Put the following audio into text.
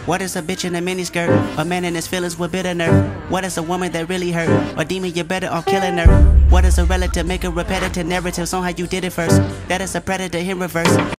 What is a bitch in a miniskirt? A man in his feelings with bitter nerve. What is a woman that really hurt? A demon, you're better off killing her. What is a relative? Make a repetitive narrative on how you did it first. That is a predator in reverse.